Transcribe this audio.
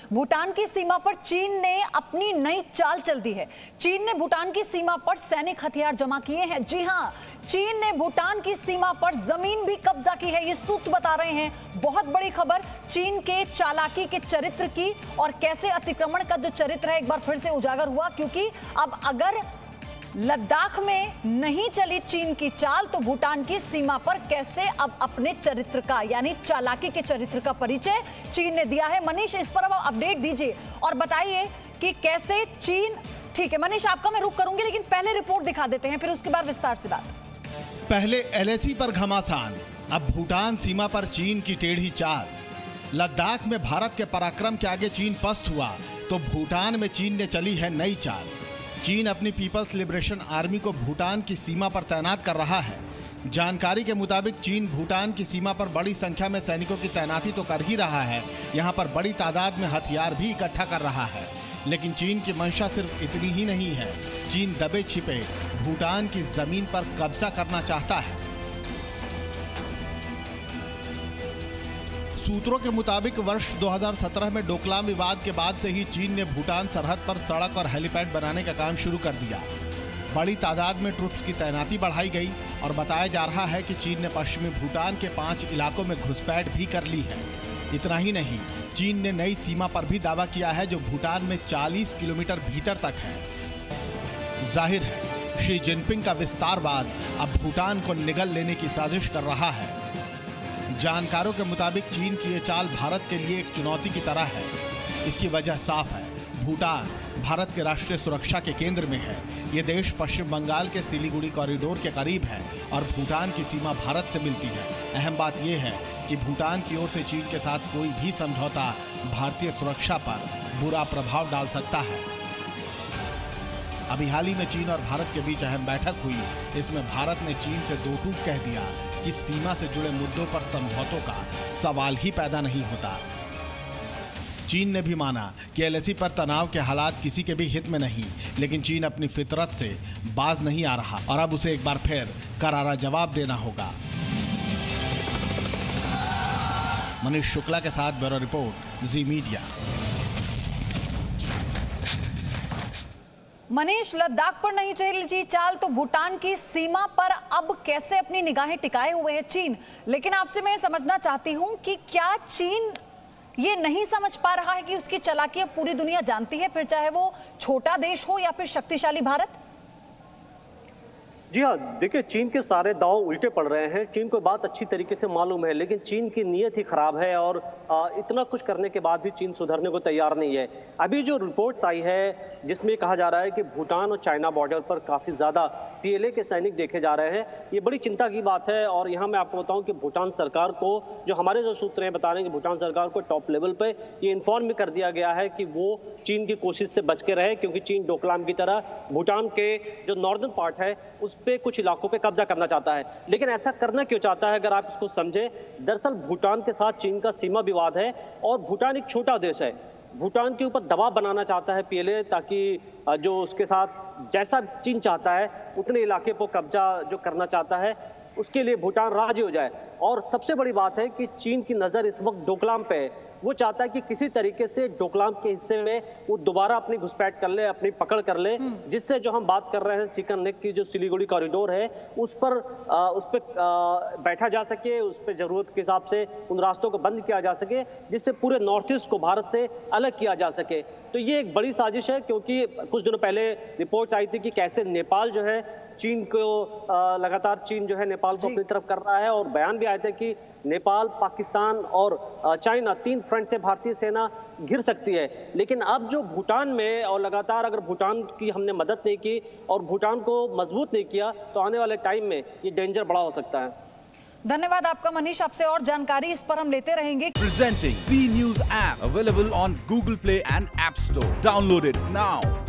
भूटान की सीमा पर चीन ने अपनी नई चाल चल दी है। चीन ने भूटान की सीमा पर सैनिक हथियार जमा किए हैं। जी हां, चीन ने भूटान की सीमा पर जमीन भी कब्जा की है। ये सूत्र बता रहे हैं। बहुत बड़ी खबर चीन के चालाकी के चरित्र की और कैसे अतिक्रमण का जो चरित्र है एक बार फिर से उजागर हुआ, क्योंकि अब अगर लद्दाख में नहीं चली चीन की चाल तो भूटान की सीमा पर कैसे अब अपने चरित्र का यानी चालाकी के चरित्र का परिचय चीन ने दिया है। मनीष, इस पर अब अपडेट दीजिए और बताइए कि कैसे चीन। ठीक है मनीष, आपका मैं रुक करूंगी, लेकिन पहले रिपोर्ट दिखा देते हैं, फिर उसके बाद विस्तार से बात। पहले एलएसी पर घमासान, अब भूटान सीमा पर चीन की टेढ़ी चाल। लद्दाख में भारत के पराक्रम के आगे चीन पस्त हुआ तो भूटान में चीन ने चली है नई चाल। चीन अपनी पीपल्स लिबरेशन आर्मी को भूटान की सीमा पर तैनात कर रहा है। जानकारी के मुताबिक चीन भूटान की सीमा पर बड़ी संख्या में सैनिकों की तैनाती तो कर ही रहा है, यहाँ पर बड़ी तादाद में हथियार भी इकट्ठा कर रहा है। लेकिन चीन की मंशा सिर्फ इतनी ही नहीं है। चीन दबे छिपे भूटान की जमीन पर कब्जा करना चाहता है। सूत्रों के मुताबिक वर्ष 2017 में डोकलाम विवाद के बाद से ही चीन ने भूटान सरहद पर सड़क और हेलीपैड बनाने का काम शुरू कर दिया। बड़ी तादाद में ट्रुप्स की तैनाती बढ़ाई गई और बताया जा रहा है कि चीन ने पश्चिमी भूटान के 5 इलाकों में घुसपैठ भी कर ली है। इतना ही नहीं, चीन ने नई सीमा पर भी दावा किया है जो भूटान में 40 किलोमीटर भीतर तक है। जाहिर है शी जिनपिंग का विस्तारवाद अब भूटान को निगल लेने की साजिश कर रहा है। जानकारों के मुताबिक चीन की ये चाल भारत के लिए एक चुनौती की तरह है। इसकी वजह साफ है, भूटान भारत के राष्ट्रीय सुरक्षा के केंद्र में है। ये देश पश्चिम बंगाल के सिलीगुड़ी कॉरिडोर के करीब है और भूटान की सीमा भारत से मिलती है। अहम बात यह है कि भूटान की ओर से चीन के साथ कोई भी समझौता भारतीय सुरक्षा पर बुरा प्रभाव डाल सकता है। अभी हाल ही में चीन और भारत के बीच अहम बैठक हुई। इसमें भारत ने चीन से दो टूक कह दिया कि सीमा से जुड़े मुद्दों पर समझौतों का सवाल ही पैदा नहीं होता। चीन ने भी माना कि एलएसी पर तनाव के हालात किसी के भी हित में नहीं, लेकिन चीन अपनी फितरत से बाज नहीं आ रहा और अब उसे एक बार फिर करारा जवाब देना होगा। मनीष शुक्ला के साथ ब्यूरो रिपोर्ट, जी मीडिया। मनीष, लद्दाख पर नहीं चली चाल तो भूटान की सीमा पर अब कैसे अपनी निगाहें टिकाए हुए है चीन। लेकिन आपसे मैं समझना चाहती हूं कि क्या चीन ये नहीं समझ पा रहा है कि उसकी चालाकी अब पूरी दुनिया जानती है, फिर चाहे वो छोटा देश हो या फिर शक्तिशाली भारत? जी हाँ, देखिए चीन के सारे दांव उल्टे पड़ रहे हैं। चीन को बात अच्छी तरीके से मालूम है, लेकिन चीन की नीयत ही खराब है और इतना कुछ करने के बाद भी चीन सुधरने को तैयार नहीं है। अभी जो रिपोर्ट्स आई है जिसमें कहा जा रहा है कि भूटान और चाइना बॉर्डर पर काफी ज्यादा पीएलए के सैनिक देखे जा रहे हैं, ये बड़ी चिंता की बात है। और यहाँ मैं आपको बताऊं कि भूटान सरकार को, जो हमारे जो सूत्र हैं बता रहे हैं कि भूटान सरकार को टॉप लेवल पे ये इन्फॉर्म भी कर दिया गया है कि वो चीन की कोशिश से बच के रहे, क्योंकि चीन डोकलाम की तरह भूटान के जो नॉर्दर्न पार्ट है उस पे कुछ इलाकों पे कब्जा करना चाहता है। लेकिन ऐसा करना क्यों चाहता है, अगर आप इसको समझे, दरअसल भूटान के साथ चीन का सीमा विवाद है और भूटान एक छोटा देश है। भूटान के ऊपर दबाव बनाना चाहता है पीएलए, ताकि जो उसके साथ जैसा चीन चाहता है उतने इलाके पर कब्जा जो करना चाहता है उसके लिए भूटान राजी हो जाए। और सबसे बड़ी बात है कि चीन की नजर इस वक्त डोकलाम पे है। वो चाहता है कि किसी तरीके से डोकलाम के हिस्से में वो दोबारा अपनी घुसपैठ कर ले, अपनी पकड़ कर ले, जिससे जो हम बात कर रहे हैं चिकन नेक की जो सिलीगुड़ी कॉरिडोर है उस पर बैठा जा सके, उस पर जरूरत के हिसाब से उन रास्तों को बंद किया जा सके, जिससे पूरे नॉर्थ ईस्ट को भारत से अलग किया जा सके। तो ये एक बड़ी साजिश है, क्योंकि कुछ दिनों पहले रिपोर्ट आई थी कि कैसे नेपाल जो है चीन को लगातार चीन जो है नेपाल को अपनी तरफ कर रहा है, और बयान भी आए थे कि नेपाल, पाकिस्तान और चाइना 3 फ्रंट से भारतीय सेना घिर सकती है। लेकिन अब जो भूटान में, और लगातार अगर भूटान की हमने मदद नहीं की और भूटान को मजबूत नहीं किया तो आने वाले टाइम में ये डेंजर बड़ा हो सकता है। धन्यवाद आपका मनीष, आपसे और जानकारी इस पर हम लेते रहेंगे। Presenting B News app available on Google Play and App Store. Download it now.